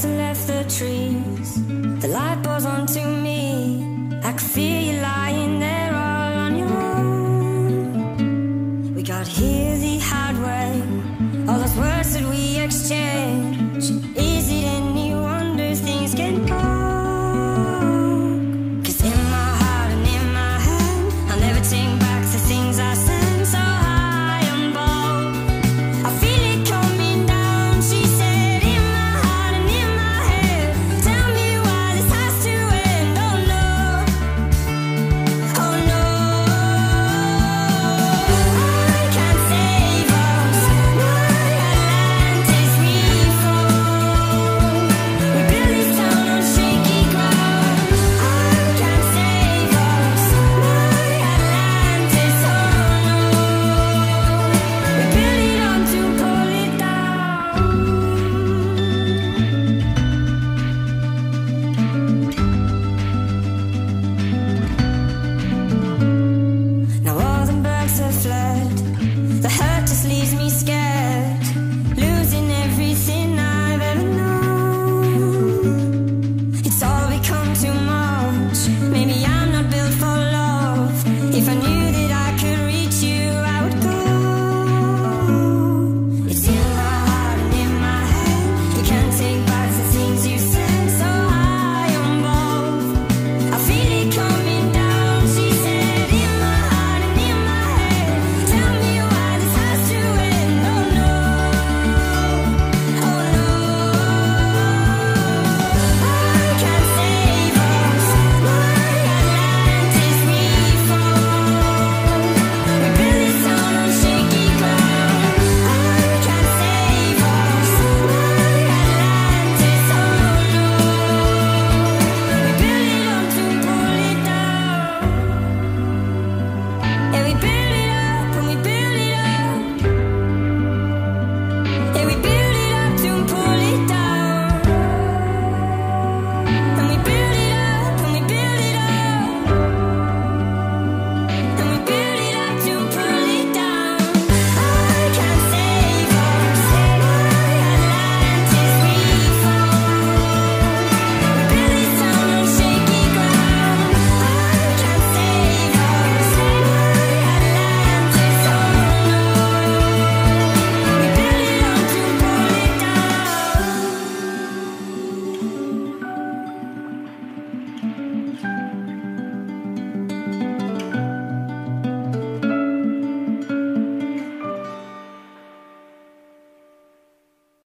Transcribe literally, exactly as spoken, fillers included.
clouds have left the trees. The light pours onto me. I can feel you lying there all on your own. We got here the hard way. All those words that we exchange. Is it any wonder things get wrong? 'Cause in my heart and in my hand, I'll never take back the things I said. So high and bold, I feel it coming down. She said, in my heart and in my head, tell me why this has to end. Oh no, oh no, I can't save us. My Atlantis, we fall. We build this town on shaky ground. I can't save us. My Atlantis, oh no, we build it on to pull it down. Now all the birds have fled. The hurt just leaves me scared, losing everything I've ever known. It's all become too much. Maybe